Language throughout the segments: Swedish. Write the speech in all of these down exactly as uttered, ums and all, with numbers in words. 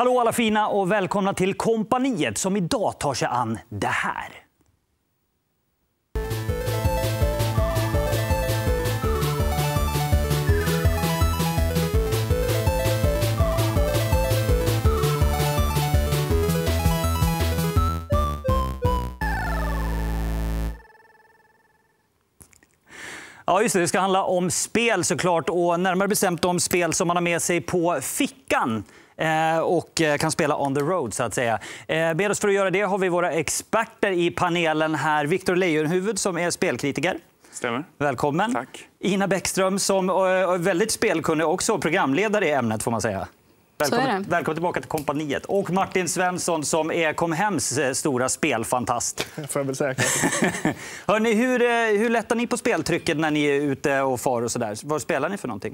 Hallå alla fina och välkomna till Kompaniet som idag tar sig an det här. Ja, just det. Det ska handla om spel såklart, och närmare bestämt om spel som man har med sig på fickan eh, och kan spela on the road så att säga. Eh, med oss för att göra det har vi våra experter i panelen här. Viktor Leijonhufvud som är spelkritiker. Stämmer. Välkommen. Tack. Ina Bäckström som är väldigt spelkunnig också, programledare i ämnet får man säga. Välkommen, välkommen tillbaka till Kompaniet. Och Martin Svensson som är Comhems stora spelfantast. Får jag väl säga. Hörrni, hur, hur lättar ni på speltrycket när ni är ute och far och sådär? Vad spelar ni för någonting?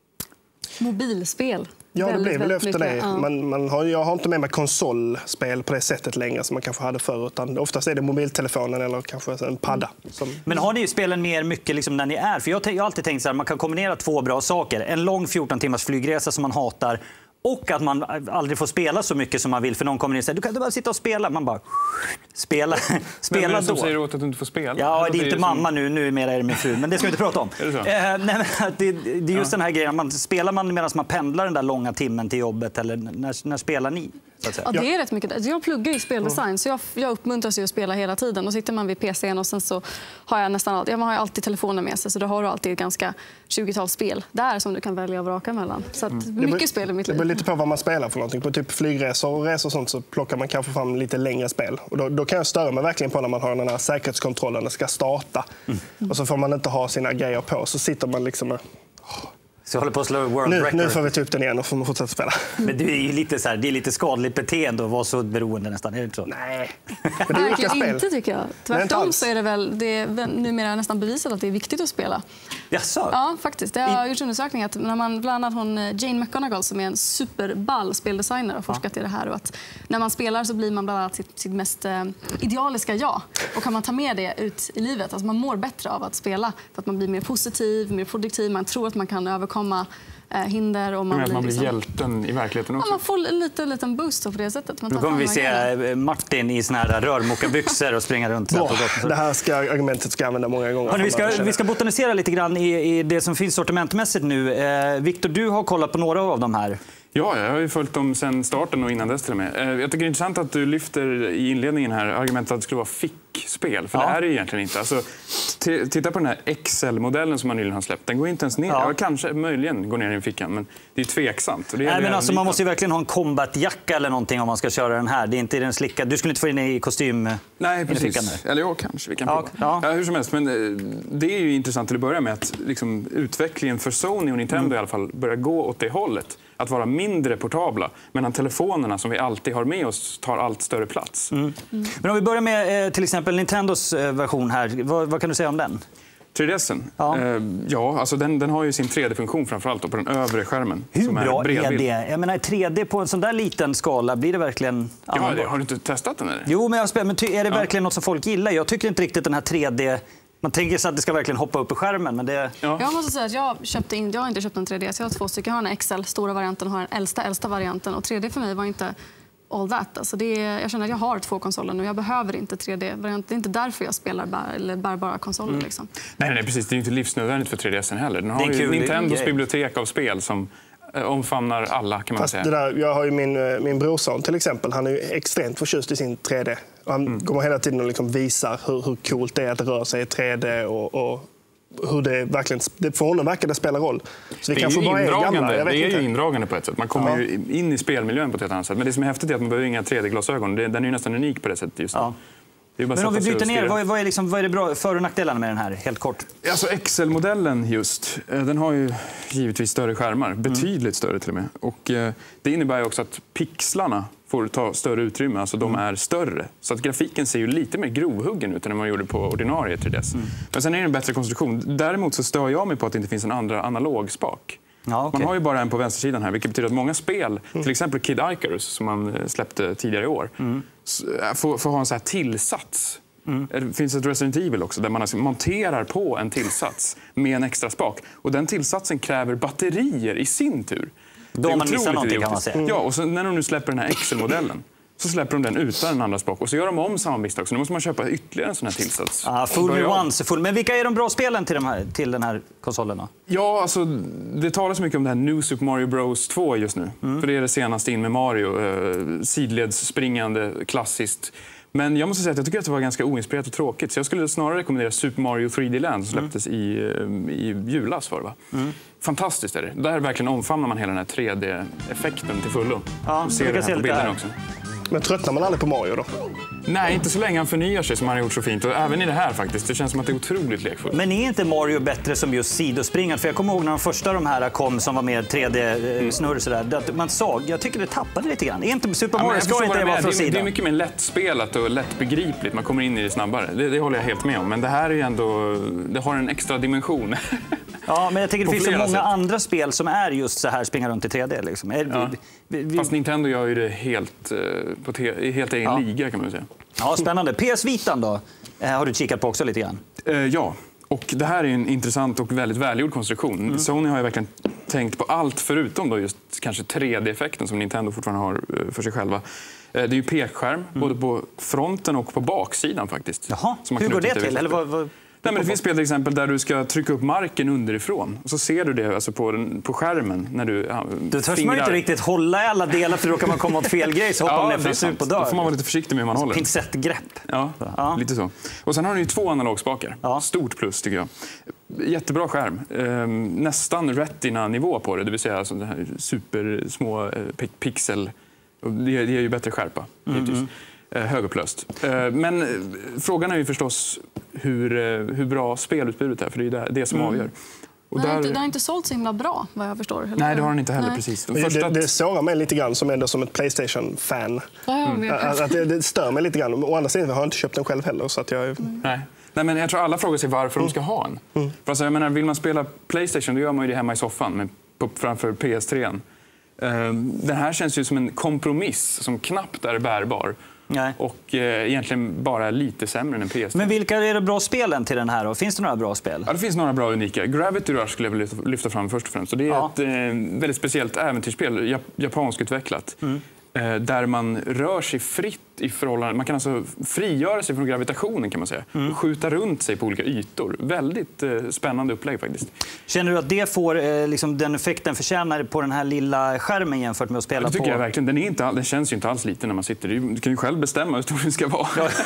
Mobilspel. Ja, det väldigt, blir väl efter mycket. det. Ja. Man, man har, jag har inte med mig konsolspel på det sättet längre som man kanske hade förr. Utan oftast är det mobiltelefonen eller kanske en padda. Som... Men har ni ju spelen mer mycket liksom när ni är? För jag, jag har alltid tänkt så här, man kan kombinera två bra saker. En lång fjorton timmars flygresa som man hatar. Och att man aldrig får spela så mycket som man vill, för någon kommer in och säger du kan bara sitta och spela. Man bara spela, spela men då. som säger åt att du inte får spela? Ja, det är det inte är mamma som... nu, nu är mer är det min fru, men det ska vi inte prata om. Är det så? Eh, nej, men det, det är just ja. den här grejen, man, spelar man medan man pendlar den där långa timmen till jobbet, eller när, när spelar ni? Så att säga? Ja, det är rätt mycket. Jag pluggar ju speldesign, mm. så jag, jag uppmuntras ju att spela hela tiden. Och sitter man vid P C:n och sen så har jag nästan alltid, man har alltid telefonen med sig, så då har du alltid ett ganska tjugotal spel där som du kan välja och vraka mellan. Så att mm. mycket det spel i mitt liv. Det beror lite på vad man spelar för någonting. På typ flygresor och resor och sånt så plockar man kanske fram lite längre spel. Och då, då kan jag störa mig verkligen på när man har den här säkerhetskontrollen, det ska starta. Mm. Och så får man inte ha sina grejer på, så sitter man liksom med... Så jag håller på att slå world nu, record. Nu får vi ta upp den igen och får man fortsätta spela. Men det är ju lite så här, det är lite skadligt beteende att vara så beroende nästan, är det inte så? Nej. Men det är olika spel. Inte tycker jag. Tvärtom så är det väl det är numera nästan bevisat att det är viktigt att spela. Jaså? Ja, faktiskt. Det har gjorts undersökningar att när man bland annat hon Jane McGonigal som är en superball speldesigner och forskat ja. i det här, och att när man spelar så blir man bland annat sitt, sitt mest eh, idealiska jag, och kan man ta med det ut i livet, alltså man mår bättre av att spela för att man blir mer positiv, mer produktiv, man tror att man kan överkomma eh, hinder och man, blir, man blir liksom, hjälten i verkligen också. Ja, man får en liten, liten boost på det sättet. Man Då kommer vi se Martin i såna här rörmokarbyxor och springa runt. Bra. Det här ska, argumentet ska jag använda många gånger. Hörrni, vi, ska, vi ska botanisera lite grann i, i det som finns sortimentmässigt nu. Eh, Viktor, du har kollat på några av de här. Ja, jag har ju följt dem sedan starten och innan dess till och med. Jag tycker det är intressant att du lyfter i inledningen här argumentet att det skulle vara fickspel. För ja. det är det egentligen inte. Alltså, titta på den här Excel-modellen som man nyligen har släppt. Den går inte ens ner. Ja. Jag kanske möjligen går ner i en fickan, men det är tveksamt. Och det Nej, men alltså, man måste ju verkligen ha en combatjacka eller någonting om man ska köra den här. Det är inte den slicka. Du skulle inte få in i kostym. Nej, precis. I fickan där. Eller jag kanske. Vi kan ja, ja. Ja. Ja, hur som helst. Men det är ju intressant till att börja med att liksom, utvecklingen för Sony och Nintendo mm. i alla fall börjar gå åt det hållet. Att vara mindre portabla, medan telefonerna som vi alltid har med oss tar allt större plats. Mm. Mm. Men om vi börjar med eh, till exempel Nintendos eh, version här. Vad, vad kan du säga om den? tre D S'en? Ja, eh, ja alltså den, den har ju sin tre D-funktion framförallt då, på den övre skärmen. Hur som bra är, är det? Jag menar, tre D på en sån där liten skala, blir det verkligen... Ja, det, har du inte testat den? Eller? Jo, men, jag spelar, men är det ja. verkligen något som folk gillar? Jag tycker inte riktigt den här tre D... Man tänker sig att det ska verkligen hoppa upp i skärmen, men det... Ja. Jag måste säga att jag, köpte in, jag har inte köpt en tre D, så jag har två stycken. Jag har en X L, stora varianten, har den äldsta, äldsta varianten. Och tre D för mig var inte all that. Alltså det är, jag känner att jag har två konsoler nu. Jag behöver inte tre D-variant. Det är inte därför jag spelar bär, eller bärbara konsoler. Mm. Liksom. Nej, nej, precis. Det är ju inte livsnödvändigt för tre D S'en heller. Den har ju Nintendos grej. bibliotek av spel som omfamnar alla, kan man Fast säga. Det där, jag har ju min, min brorson till exempel. Han är ju extremt förtjust i sin tre D. Han mm. kommer hela tiden och liksom visar hur, hur coolt det är att röra sig i tre D och, och hur det verkligen, det för honom verkar det spela roll. Så vi det kanske är, bara är gamla, det är inte. ju indragande på ett sätt. Man kommer ja. ju in i spelmiljön på ett annat sätt. Men det som är häftigt är att man behöver inga tre D-glasögon. Den är ju nästan unik på det sättet just nu. Ja. Men om vi bryter ner, vad är, vad är, liksom, vad är det bra för- och nackdelarna med den här, helt kort? Alltså Excel-modellen just, den har ju givetvis större skärmar, mm. betydligt större till och med. Och eh, det innebär ju också att pixlarna får ta större utrymme, alltså de är större. Så att grafiken ser ju lite mer grovhuggen ut än när man gjorde på ordinarie tre D S. Mm. Men sen är det en bättre konstruktion. Däremot så stör jag mig på att det inte finns en andra analog spak. Ja, okay. Man har ju bara en på vänstersidan här, vilket betyder att många spel, mm. till exempel Kid Icarus som man släppte tidigare i år, mm. får, får ha en så här tillsats. Mm. Det finns ett Resident Evil också där man alltså monterar på en tillsats med en extra spak. Och den tillsatsen kräver batterier i sin tur. Då har man missat någonting kan man säga. Ja, och så när de nu släpper den här Excel-modellen så släpper de den utan en andra språk och så gör de om samma misstag. Så nu måste man köpa ytterligare en sån här tillsats. Ah, full me once, full. Men vilka är de bra spelen till, de här, till den här konsolen då? Ja, alltså det talas mycket om det här New Super Mario Bros två just nu. Mm. För det är det senaste in med Mario. Eh, sidledsspringande, klassiskt. Men jag måste säga att jag tycker att det var ganska oinspirerat och tråkigt. Så jag skulle snarare rekommendera Super Mario tre D Land som släpptes mm. i, i julas. Var det, va? Mm. Fantastiskt är det. Där verkligen omfamnar man hela den här tre D-effekten till fullo. Ja, ser det här på bilden också. Men tröttnar man aldrig på Mario då? Nej, inte så länge han förnyar sig som han har gjort så fint. Och även i det här faktiskt. Det känns som att det är otroligt lekfullt. Men är inte Mario bättre som just sidospringande? För jag kommer ihåg när de första de här kom som var med tre D-snurr sådär. Man såg, jag tycker det tappade lite grann. Är inte Super Mario, ja, ska inte det vara från sidan? Det är mycket mer lättspelat och lättbegripligt. Man kommer in i det snabbare. Det, det håller jag helt med om. Men det här är ju ändå, det har en extra dimension. Ja, men jag tänker det finns så många sätt. andra spel som är just så här springa runt i tre D. Liksom. Är, ja. vi, vi... Fast Nintendo gör ju det helt, på te, helt egen ja. liga kan man säga. Ja, spännande. P S Vitan då? Har du kikat på också lite grann? Uh, ja, och det här är en intressant och väldigt välgjord konstruktion. Mm. Sony har ju verkligen tänkt på allt förutom då just kanske tre D-effekten som Nintendo fortfarande har för sig själva. Det är ju pekskärm, mm. både på fronten och på baksidan faktiskt. Jaha, hur går det till? Eller vad, vad... Nej, men det finns spel till exempel där du ska trycka upp marken underifrån. Och så ser du det alltså på, den, på skärmen när du ja, Du törs man inte riktigt hålla i alla delar för då kan man komma åt fel grej så hoppar man ner från sup och dör. Då får man vara lite försiktig med hur man håller. Pincettgrepp. Ja, ja, lite så. Och sen har den ju två analogspakar. Ja. Stort plus tycker jag. Jättebra skärm. Ehm, nästan retina-nivå på det. Det vill säga alltså det här supersmå eh, pixel. Och det, det ger ju bättre skärpa. Mm -hmm. Högupplöst. Men frågan är ju förstås hur, hur bra spelutbudet är, för det är det som mm. avgör. Och där... Det har inte sålt så himla bra, vad jag förstår. Eller? Nej, det har den inte heller. Nej. Precis. Det, det, det sårar mig lite grann som ändå som ett PlayStation-fan. Mm. Att, att det, det stör mig lite grann. Å andra sidan har jag inte köpt den själv heller. Så att jag... mm. Nej. Nej, men jag tror alla frågar sig varför mm. de ska ha en. Mm. För alltså, jag menar, vill man spela PlayStation, då gör man ju det hemma i soffan men på, framför P S tre. Den här känns ju som en kompromiss som knappt är bärbar. Nej. Och eh, egentligen bara lite sämre än P S tre. Men vilka är det bra spelen till den här då? Finns det några bra spel? Ja, det finns några bra unika. Gravity Rush skulle jag vilja lyfta fram först och främst. Och det är ja. ett eh, väldigt speciellt äventyrsspel, jap japanskt utvecklat. Mm. Eh, där man rör sig fritt i förhållande. Man kan alltså frigöra sig från gravitationen kan man säga. Mm. Och skjuta runt sig på olika ytor. Väldigt eh, spännande upplägg faktiskt. Känner du att det får eh, liksom den effekten förtjänar på den här lilla skärmen jämfört med att spela ja, det tycker på? jag verkligen. Den, är inte, den känns ju inte alls liten när man sitter. Du kan ju själv bestämma hur stor den ska vara. Ja.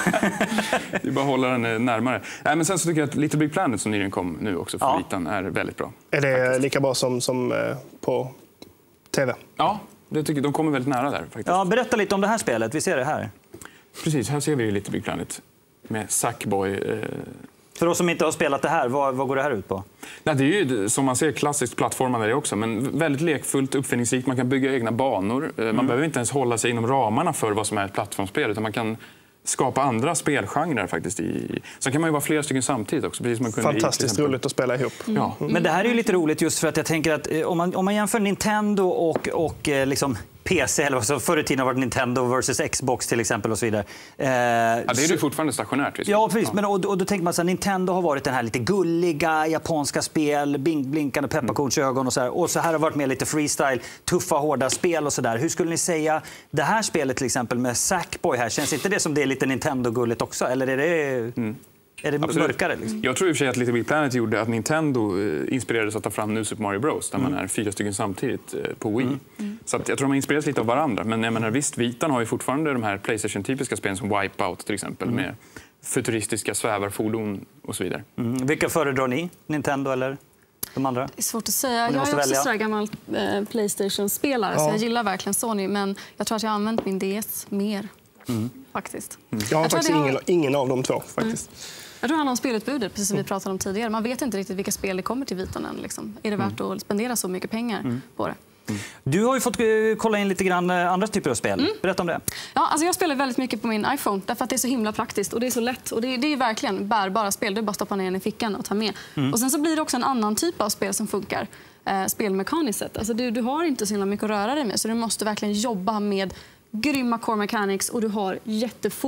Det är bara att hålla den närmare. Nej, men sen så tycker jag att Little Big Planet som nyligen kom nu också för ja. Vitan är väldigt bra. Är det faktiskt. lika bra som, som eh, på tv? Ja. Det tycker, de kommer väldigt nära där faktiskt. Ja, berätta lite om det här spelet. Vi ser det här. Precis, här ser vi ju Little Big Planet med Sackboy. Eh... För oss som inte har spelat det här, vad, vad går det här ut på? Nej, det är ju som man ser klassiskt plattformande det också, men väldigt lekfullt, uppfinningsrikt. Man kan bygga egna banor. Man mm. behöver inte ens hålla sig inom ramarna för vad som är ett plattformsspel, utan man kan skapa andra spelgenrer faktiskt. I... Så kan man ju vara flera stycken samtidigt också. Precis som man kunde fantastiskt i, roligt att spela ihop. Mm. Ja. Men det här är ju lite roligt just för att jag tänker att om man, om man jämför Nintendo och, och liksom P C, eller så förr i tiden var det Nintendo versus Xbox till exempel och så vidare. Eh, ja, det är ju fortfarande stationärt. Ja, precis. Ja. Men, och, och då tänker man så här, Nintendo har varit den här lite gulliga japanska spel, blink, blinkande pepparkornsögon och så här. Och så här har varit med lite freestyle, tuffa, hårda spel och så där. Hur skulle ni säga det här spelet till exempel med Sackboy här, känns inte det som det är lite Nintendo-gulligt också? Eller är det... Mm. Är det mörkare? Liksom? Jag tror i och för sig att Little Big Planet gjorde att Nintendo eh, inspirerades att ta fram New Super Mario Bros. Där mm. man är fyra stycken samtidigt eh, på Wii. Mm. Mm. Så att jag tror att man inspireras lite av varandra. Men jag menar, visst, Vitan har ju fortfarande de här PlayStation-typiska spelen som Wipeout till exempel. Mm. Med futuristiska svävarfordon och så vidare. Mm. Vilka föredrar ni? Nintendo eller de andra? Det är svårt att säga. Jag är också välja. så gammal eh, PlayStation-spelare ja. så jag gillar verkligen Sony. Men jag tror att jag har använt min D S mer. Mm. Faktiskt. Mm. Jag har jag faktiskt ingen, har... ingen av de två faktiskt. Mm. Jag tror det handlar om spelutbudet, precis som vi pratade om tidigare. Man vet inte riktigt vilka spel det kommer till Vitan än. Liksom. Är det värt mm. att spendera så mycket pengar mm. på det? Mm. Du har ju fått kolla in lite grann andra typer av spel. Mm. Berätta om det. Ja, alltså jag spelar väldigt mycket på min iPhone därför att det är så himla praktiskt och det är så lätt. Och det, det är verkligen bärbara spel. Det är bara att stoppa ner den i fickan och ta med. Mm. Och sen så blir det också en annan typ av spel som funkar. Eh, spelmekaniskt sett. Alltså du, du har inte så himla mycket att röra dig med så du måste verkligen jobba med grymma core mechanics och du har jättefå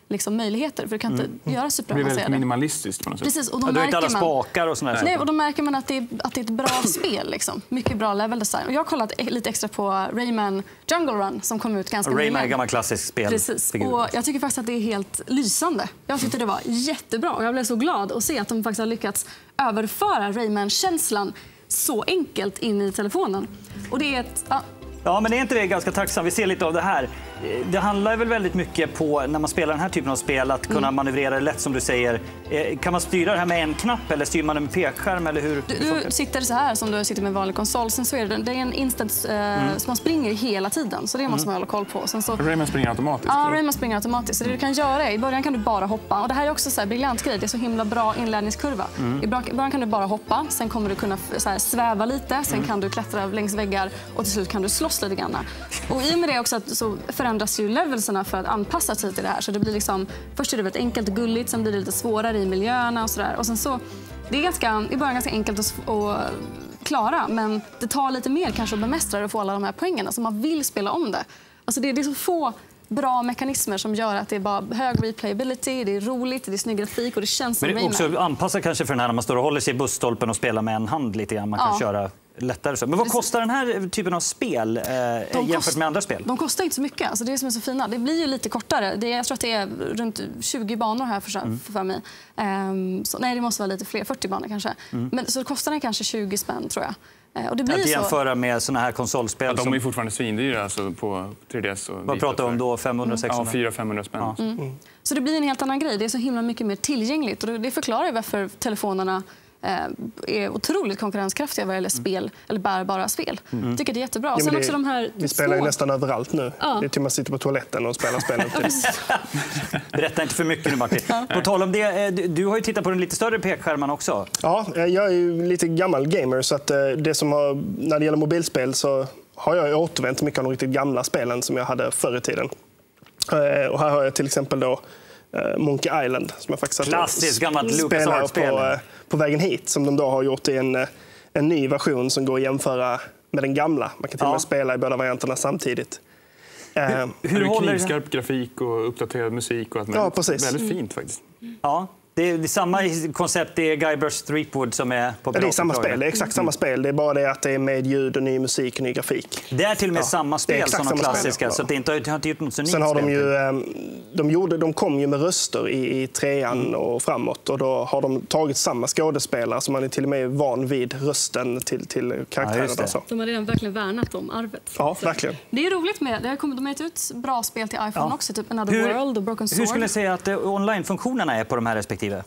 liksom, möjligheter. För du kan inte Mm. göra Det blir väldigt superavancerade. minimalistiskt på något sätt. Precis, och då Ja, du har inte märker alla man... spakar och sådär. Nej, och då märker man att det är, att det är ett bra spel. Liksom. Mycket bra level design. Och jag har kollat e- lite extra på Rayman Jungle Run som kom ut ganska Och Rayman är nyligen. en gammal klassisk spel. Precis. figur. Och jag tycker faktiskt att det är helt lysande. Jag tyckte det var jättebra och jag blev så glad att se att de faktiskt har lyckats överföra Rayman-känslan så enkelt in i telefonen. Och det är ett... Ja, Ja, men är inte det ganska tacksamt? Vi ser lite av det här. Det handlar väl väldigt mycket på, när man spelar den här typen av spel, att kunna mm. manövrera det lätt, som du säger. Kan man styra det här med en knapp eller styr man det med pekskärm? Eller hur? Du, du sitter så här som du sitter med en vanlig konsol. Sen så är det, det är en instant eh, mm. som man springer hela tiden. Så det måste man hålla koll på. Sen så, Rayman springer automatiskt? Ja, Rayman springer automatiskt. Så det du kan göra är, i början kan du bara hoppa. Och det här är också så här briljant grej. Det är så himla bra inlärningskurva. Mm. I början kan du bara hoppa. Sen kommer du kunna så här, sväva lite. Sen mm. kan du klättra längs väggar. Och till slut kan du slåss lite grann. Och i och med det också att, så förändras ju levelserna för att anpassa sig till det här. Så det blir liksom, först är det väldigt enkelt och gulligt, sen blir det lite svårare i miljöerna och sådär. Och sen så, det är ganska, i början ganska enkelt att, att klara, men det tar lite mer kanske att bemästra det och få alla de här poängerna. Så man vill spela om det. Alltså det, det är så få bra mekanismer som gör att det är bara hög replayability, det är roligt, det är snygg grafik och det känns som Men det är Rayman. också anpassat kanske för den här när man står och håller sig i busstolpen och spelar med en hand lite grann. Man kan Ja. köra lättare så. Men vad kostar den här typen av spel eh, jämfört kost, med andra spel? De kostar inte så mycket. Alltså det är som är så fina. Det blir ju lite kortare. Det är, jag tror att det är runt tjugo banor här för, mm. för mig. Um, så, nej, det måste vara lite fler. fyrtio banor kanske. Mm. Men så kostar den kanske tjugo spänn, tror jag. Uh, och det blir att så... jämföra med såna här konsolspel. Ja, de som... är fortfarande svindyra alltså, på tre D S. Och vad pratar vi om då? femhundra sexhundra? Ja, fyra femhundra spänn. Ja. Mm. Mm. Så det blir en helt annan grej. Det är så himla mycket mer tillgängligt. Och det förklarar varför telefonerna är otroligt konkurrenskraftiga vad gäller spel eller bärbara spel. Mm. Jag tycker det är jättebra. Ja, Sen det, också de här vi spelar ju små... nästan överallt nu. Ja. Det är till man sitter på toaletten och spelar spelet. Berätta inte för mycket nu, Martin. Ja. På tal om det, du har ju tittat på den lite större pekskärmen också. Ja, jag är ju lite gammal gamer så att det som har, när det gäller mobilspel så har jag återvänt mycket av de riktigt gamla spelen som jag hade förr i tiden. Och här har jag till exempel då Monkey Island som jag faktiskt klassiskt gammalt spelar på, på vägen hit som de då har gjort i en, en ny version som går att jämföra med den gamla. Man kan till och med ja. spela i båda varianterna samtidigt. Hur, hur det är håller knivskarp grafik och uppdaterad musik och allt ja, precis. Väldigt fint faktiskt. Ja. Det är, det är samma koncept, det är Guybrush Threepwood som är på ja, det är samma spel, det är exakt samma spel. Det är bara det att det är med ljud och ny musik och ny grafik. Det är till och med ja, samma spel som de klassiska, spel, ja. Så det är inte, det har inte gjort något så nytt. Sen har de spel. ju, de, gjorde, de kom ju med röster i, i trean mm. och framåt och då har de tagit samma skådespelare så man är till och med van vid rösten till, till karaktärerna. Ja, så. De har redan verkligen värnat om arvet. Ja, verkligen. Det är roligt med det. De har gett ut bra spel till iPhone ja. också, typ Another hur, World och Broken Sword. Hur skulle du säga att online-funktionerna är på de här respektive?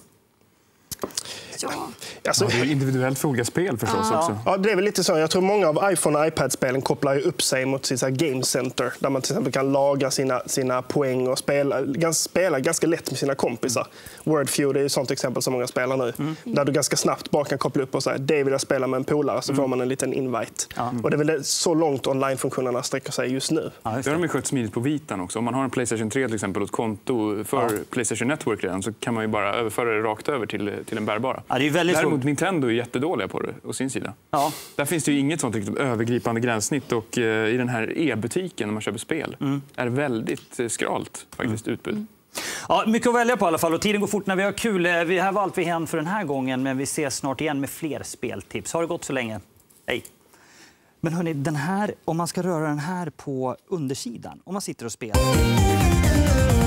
Ja. Alltså, ja, det är individuellt för olika spel förstås ja. också. Ja, det är väl lite så. Jag tror många av iPhone och iPad-spelen kopplar ju upp sig mot sitt Game Center där man till exempel kan lagra sina, sina poäng och spela, ganska, spela ganska lätt med sina kompisar. Mm. Wordfeud är ett sånt exempel som många spelar nu. Mm. Där du ganska snabbt bara kan koppla upp och säga det vill jag spela med en polare så mm. får man en liten invite. Ja. Och det är väl så långt online-funktionerna sträcker sig just nu. Ja, just det. det har de skött smidigt på Vitan också. Om man har en PlayStation tre till exempel och ett konto för ja. PlayStation Network redan så kan man ju bara överföra det rakt över till, till en bärbara. Ja, det är väldigt Däremot Nintendo är jättedåliga på det, å sin sida. Ja. Där finns det ju inget sånt riktigt övergripande gränssnitt och eh, i den här e-butiken när man köper spel mm. är väldigt eh, skralt faktiskt mm. utbud. Mm. Ja, mycket att välja på i alla fall och tiden går fort när vi har kul. Vi har allt vi hann för den här gången men vi ses snart igen med fler speltips. Har det gått så länge? Hej! Men hörni, den här, om man ska röra den här på undersidan, om man sitter och spelar